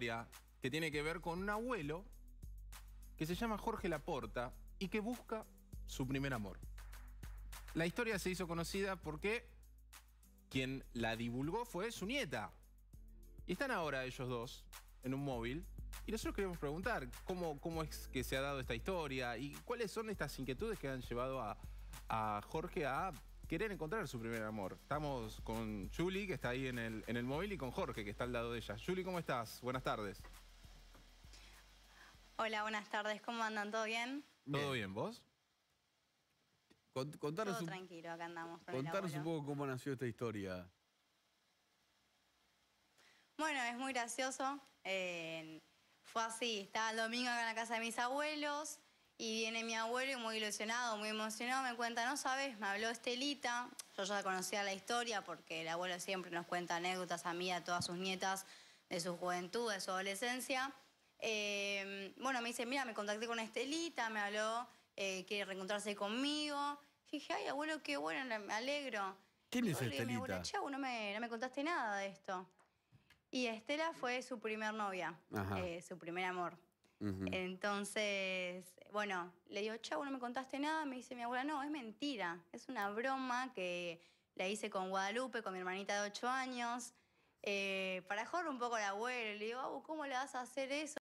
historia que tiene que ver con un abuelo que se llama Jorge Laporta y que busca su primer amor. La historia se hizo conocida porque quien la divulgó fue su nieta. Y están ahora ellos dos en un móvil. Y nosotros queremos preguntar cómo es que se ha dado esta historia y cuáles son estas inquietudes que han llevado a Jorge a querer encontrar su primer amor. Estamos con Juli, que está ahí en el móvil, y con Jorge, que está al lado de ella. Juli, ¿cómo estás? Buenas tardes. Hola, buenas tardes. ¿Cómo andan? ¿Todo bien? ¿Todo bien? ¿Vos? Contanos Todo tranquilo, acá andamos con el contanos un abuelo. poco cómo nació esta historia. Bueno, es muy gracioso. Fue así, estaba el domingo acá en la casa de mis abuelos y viene mi abuelo y muy ilusionado, muy emocionado, me cuenta, no sabes, me habló Estelita. Yo ya conocía la historia porque el abuelo siempre nos cuenta anécdotas a mí y a todas sus nietas de su juventud, de su adolescencia. Bueno, me dice, mira, me contacté con Estelita, me habló, quiere reencontrarse conmigo. Dije, ay, abuelo, qué bueno, me alegro. ¿Quién es Le digo a mi abuela, Estelita? che, no me contaste nada de esto. Y Estela fue su primer novia, su primer amor. Entonces, bueno, le digo, chau, no me contaste nada. Me dice mi abuela, no, es mentira. Es una broma que la hice con Guadalupe, con mi hermanita de 8 años. Para joder un poco al abuelo. Le digo, ¿cómo le vas a hacer eso?